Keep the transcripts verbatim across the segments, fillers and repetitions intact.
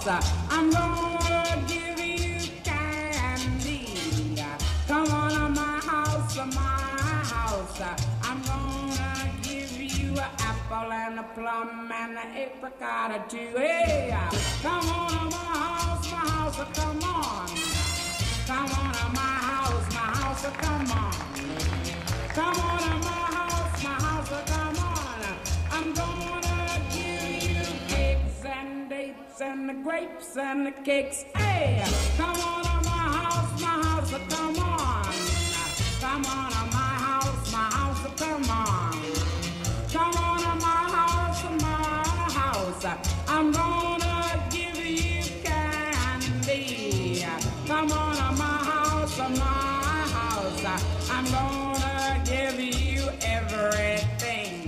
I'm gonna give you candy. Come on to my house, my house. I'm gonna give you an apple and a plum and an apricot too. Hey, come on to my house, my house. Come on. Come on to my house, my house. Come on. Come on to my house, my house. Come on. I'm gonna give you cakes and dates and the grapes and the cakes. Hey, come on to my house, my house. Come on. Come on to my house, my house. Come on. Come on to my house, my house. I'm gonna give you candy. Come on to my house, my house. I'm gonna give you everything.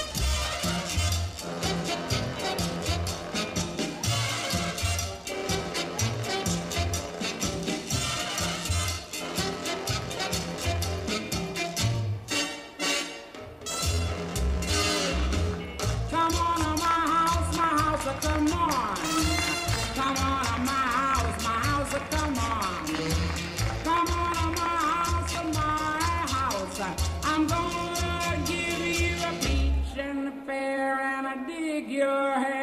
Come on to my house, my house, come on. Come on to my house, my house, come on. Come on to my house, my house. I'm gonna give you a peach and a pear and a dig your hair.